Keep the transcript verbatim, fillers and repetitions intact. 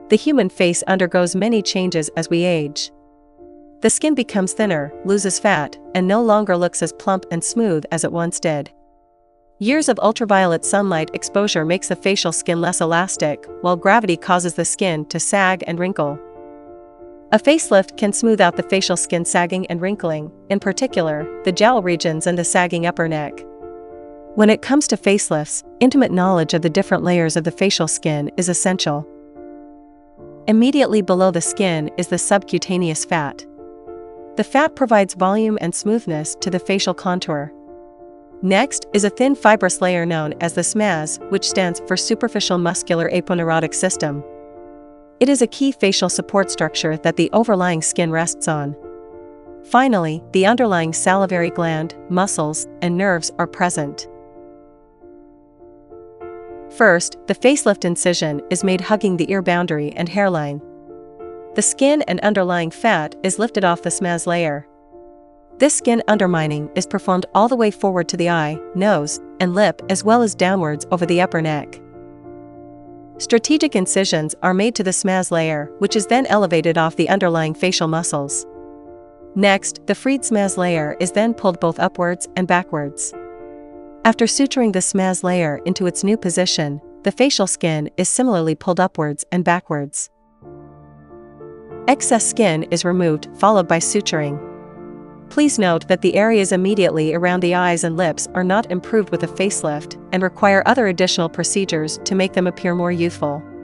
The human face undergoes many changes as we age. The skin becomes thinner, loses fat, and no longer looks as plump and smooth as it once did. Years of ultraviolet sunlight exposure makes the facial skin less elastic, while gravity causes the skin to sag and wrinkle. A facelift can smooth out the facial skin sagging and wrinkling, in particular, the jowl regions and the sagging upper neck. When it comes to facelifts, intimate knowledge of the different layers of the facial skin is essential. Immediately below the skin is the subcutaneous fat. The fat provides volume and smoothness to the facial contour. Next is a thin fibrous layer known as the S M A S, which stands for Superficial Muscular Aponeurotic System. It is a key facial support structure that the overlying skin rests on. Finally, the underlying salivary gland, muscles, and nerves are present. First, the facelift incision is made hugging the ear boundary and hairline. The skin and underlying fat is lifted off the S M A S layer. This skin undermining is performed all the way forward to the eye, nose, and lip as well as downwards over the upper neck. Strategic incisions are made to the S M A S layer, which is then elevated off the underlying facial muscles. Next, the freed S M A S layer is then pulled both upwards and backwards. After suturing the S M A S layer into its new position, the facial skin is similarly pulled upwards and backwards. Excess skin is removed, followed by suturing. Please note that the areas immediately around the eyes and lips are not improved with a facelift and require other additional procedures to make them appear more youthful.